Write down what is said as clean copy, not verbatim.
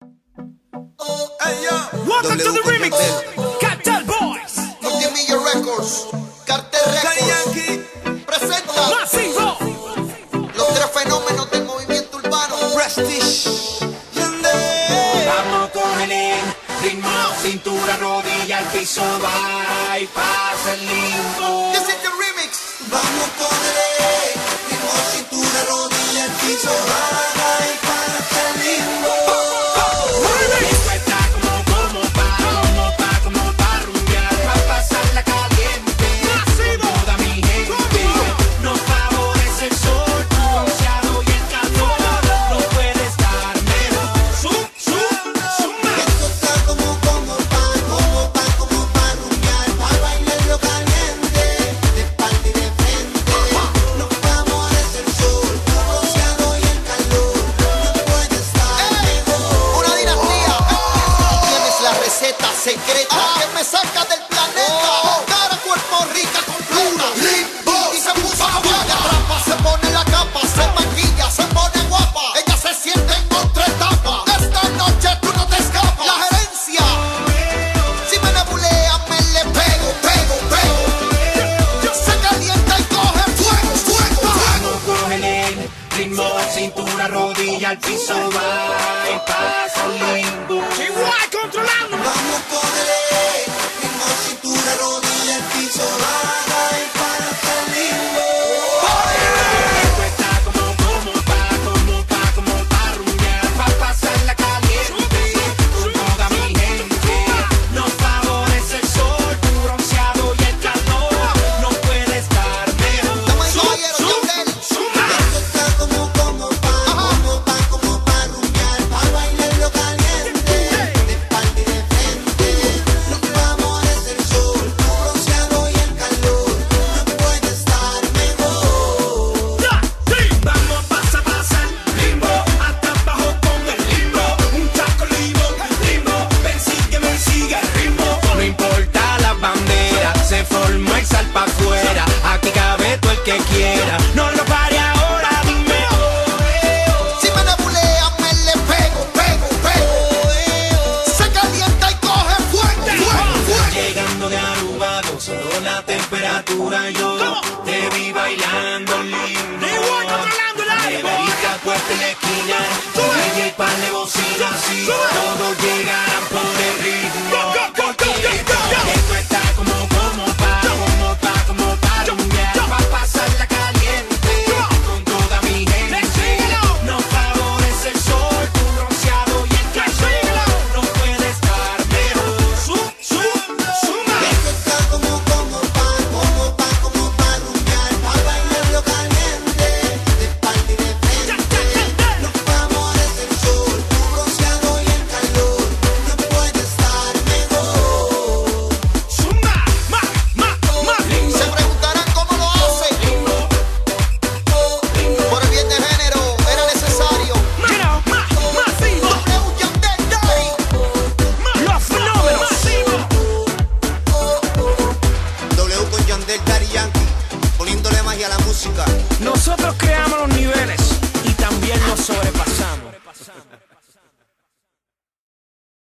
Hey, yo. Welcome to the W. remix. Cartel Boys. Multimillia Records. Cartel Records. Yankee. Presenta Masivo. los tres fenómenos del movimiento urbano. Prestige. Vamos con el ritmo, cintura, rodilla, al piso, va y pasa el limbo. This is the remix. Vamos con el ritmo, cintura, rodilla, el piso, va y